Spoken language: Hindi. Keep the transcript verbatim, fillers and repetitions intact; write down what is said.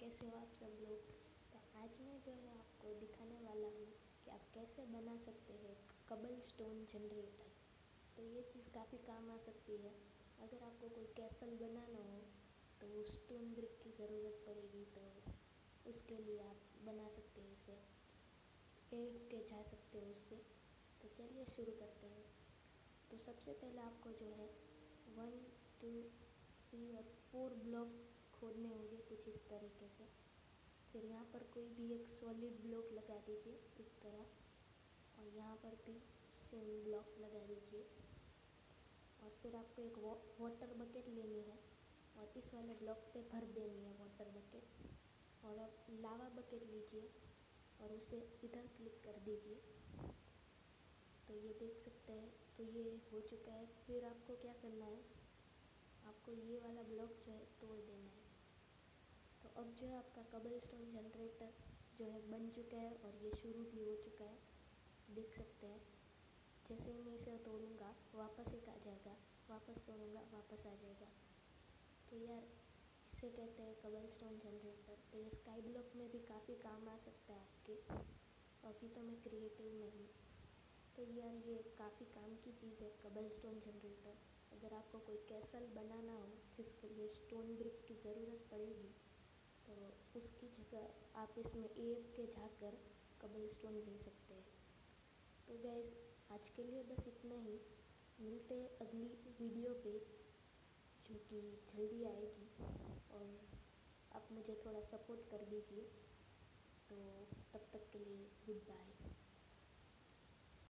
कैसे हो आप सब लोग। तो आज मैं जो है आपको दिखाने वाला हूँ कि आप कैसे बना सकते हैं कबल स्टोन जनरेटर। तो ये चीज़ काफ़ी काम आ सकती है। अगर आपको कोई कैसल बनाना हो तो स्टोन ब्रिक की ज़रूरत पड़ेगी, तो उसके लिए आप बना सकते हैं इसे, एक के जा सकते हो उससे। तो चलिए शुरू करते हैं। तो सबसे पहले आपको जो है वन टू थ्री और फोर ब्लॉक खोदने होंगे कुछ इस तरीके से। फिर यहाँ पर कोई भी एक सॉलिड ब्लॉक लगा दीजिए इस तरह, और यहाँ पर भी सेम ब्लॉक लगा दीजिए। और फिर आपको एक वाटर बकेट लेनी है और इस वाले ब्लॉक पे भर देनी है वाटर बकेट। और अब लावा बकेट लीजिए और उसे इधर क्लिक कर दीजिए। तो ये देख सकते हैं, तो ये हो चुका है। फिर आपको क्या करना है, आपको ये वाला ब्लॉक जो है तोड़ देना है। तो अब जो है आपका कबल स्टोन जनरेटर जो है बन चुका है और ये शुरू भी हो चुका है, देख सकते हैं। जैसे ही मैं इसे तोड़ूँगा वापस एक आ जाएगा, वापस तोड़ूँगा वापस आ जाएगा। तो यार इसे कहते हैं कबल स्टोन जनरेटर। तो ये स्काई ब्लॉक में भी काफ़ी काम आ सकता है आपके। अभी तो मैं क्रिएटिव में हूँ, तो यार ये काफ़ी काम की चीज़ है कबल स्टोन जनरेटर। अगर आपको कोई कैसल बनाना हो जिसके लिए स्टोन ब्रिक की ज़रूरत पड़ेगी, तो उसकी जगह आप इसमें ए एफ के जाकर कबल स्टोन ले सकते हैं। तो गाइस आज के लिए बस इतना ही। मिलते हैं अगली वीडियो पे जो कि जल्दी आएगी, और आप मुझे थोड़ा सपोर्ट कर दीजिए। तो तब तक के लिए गुड बाय।